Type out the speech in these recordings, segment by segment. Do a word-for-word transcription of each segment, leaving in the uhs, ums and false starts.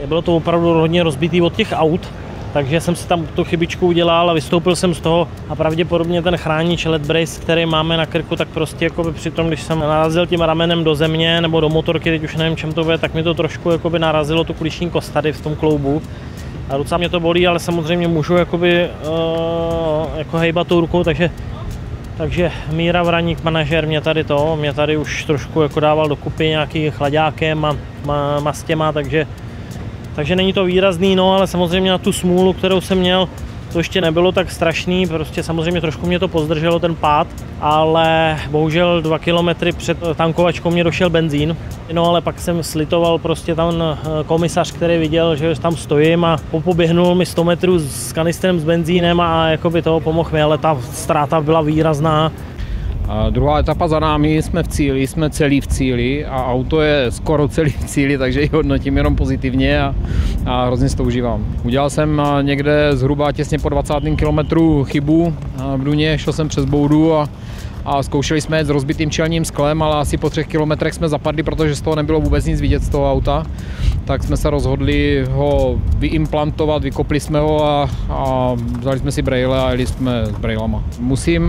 Bylo to opravdu hodně rozbitý od těch aut, takže jsem si tam tu chybičku udělal a vystoupil jsem z toho a pravděpodobně ten chránič L E D brace, který máme na krku, tak prostě jakoby při tom, když jsem narazil tím ramenem do země nebo do motorky, teď už nevím čem to bude, tak mi to trošku jakoby narazilo tu klíční kost tady v tom kloubu. A docela mě to bolí, ale samozřejmě můžu jakoby, uh, jako hejbat tou rukou, takže, takže Míra Vraník, manažer, mě tady to, mě tady už trošku jako dával dokupy nějaký chlaďákem a ma, mastěma, takže, takže není to výrazný, no, ale samozřejmě na tu smůlu, kterou jsem měl, to ještě nebylo tak strašný, prostě samozřejmě trošku mě to pozdrželo ten pád, ale bohužel dva kilometry před tankovačkou mě došel benzín. No ale pak jsem slitoval prostě tam komisař, který viděl, že tam stojím a popoběhnul mi sto metrů s kanistrem s benzínem a jakoby toho pomohl mi, ale ta ztráta byla výrazná. A druhá etapa za námi, jsme v cíli, jsme celý v cíli a auto je skoro celý v cíli, takže ji hodnotím jenom pozitivně a, a hrozně si to užívám. Udělal jsem někde zhruba těsně po dvacátém kilometru chybu v Duně, šel jsem přes boudu a, a zkoušeli jsme jet s rozbitým čelním sklem, ale asi po třech kilometrech jsme zapadli, protože z toho nebylo vůbec nic vidět z toho auta. Tak jsme se rozhodli ho vyimplantovat, vykopli jsme ho a, a vzali jsme si brejle a jeli jsme s brejlama. Musím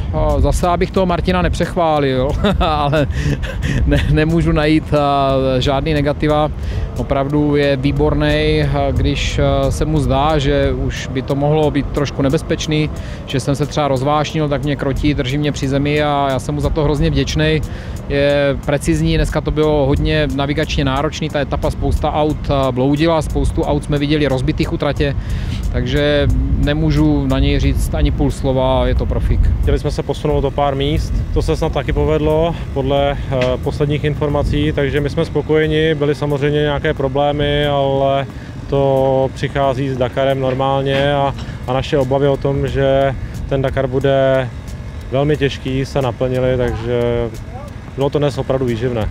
zase, abych toho Martina nepřechválil, ale ne, nemůžu najít žádný negativa. Opravdu je výborný, když se mu zdá, že už by to mohlo být trošku nebezpečný, že jsem se třeba rozvášnil, tak mě krotí, drží mě při zemi a já jsem mu za to hrozně vděčný. Je precizní, dneska to bylo hodně navigačně náročný, ta etapa spousta aut bloudila, spoustu aut jsme viděli rozbitých u tratě, takže nemůžu na něj říct ani půl slova, je to profík. Chtěli jsme se posunout o pár míst, to se snad taky povedlo podle posledních informací, takže my jsme spokojeni, byly samozřejmě nějaké problémy, ale to přichází s Dakarem normálně a, a naše obavy o tom, že ten Dakar bude velmi těžký, se naplnily, takže bylo to dnes opravdu výživné.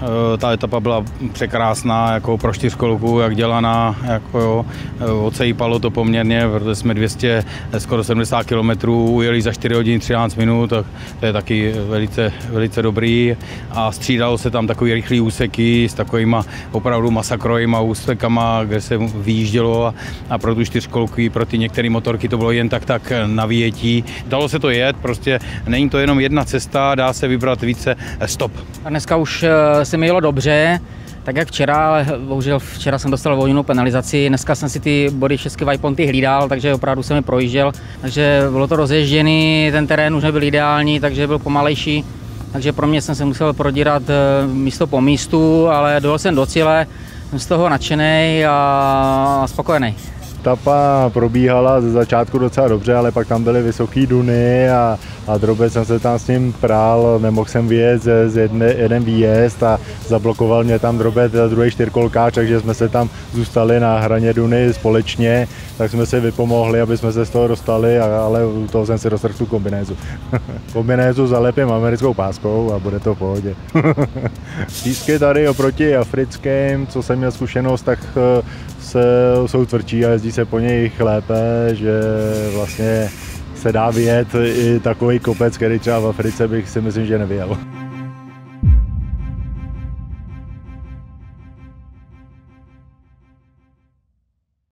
Ta etapa byla překrásná, jako pro čtyřkolku, jak dělaná, jako jo, ocejípalo to poměrně, protože jsme dvě stě, skoro sedmdesát kilometrů ujeli za čtyři hodiny třináct minut, tak to je taky velice, velice dobrý a střídalo se tam takový rychlý úseky s takovýma opravdu masakrovýma úsekama, kde se vyjíždělo a, a pro tu čtyřkolku, pro ty některé motorky to bylo jen tak tak na vyjetí. Dalo se to jet, prostě není to jenom jedna cesta, dá se vybrat více stop. A dneska už se mi jelo dobře, tak jak včera, ale bohužel včera jsem dostal volnou penalizaci, dneska jsem si ty body všechny waypointy hlídal, takže opravdu jsem je projížděl, takže bylo to rozježděný, ten terén už nebyl ideální, takže byl pomalejší, takže pro mě jsem se musel prodírat místo po místu, ale dojel jsem do cíle, jsem z toho nadšený a spokojený. Etapa probíhala ze začátku docela dobře, ale pak tam byly vysoké duny a, a drobec jsem se tam s ním prál, nemohl jsem vyjet z, z jedne, jeden výjezd a zablokoval mě tam drobec druhý čtyřkolkář, takže jsme se tam zůstali na hraně duny společně, tak jsme si vypomohli, aby jsme se z toho dostali, a, ale u toho jsem si roztrhl tu kombinézu. Kombinézu zalepím americkou páskou a bude to v pohodě. Písky tady oproti africkým, co jsem měl zkušenost, tak se, jsou tvrdší a jezdí se po nich lépe, že vlastně se dá vyjet i takový kopec, který třeba v Africe bych si myslím, že nevyjel.